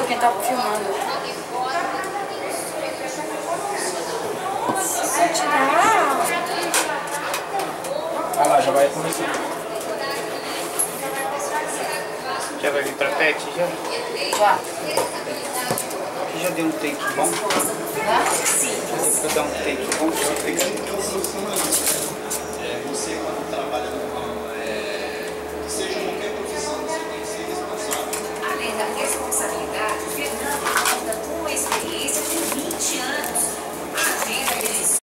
sou quem tá filmando. Vou tirar. Vai lá, já vai começar. Já vai vir pra pet já? Já. Aqui já deu um take bom? Sim. Já deu pra dar um take bom?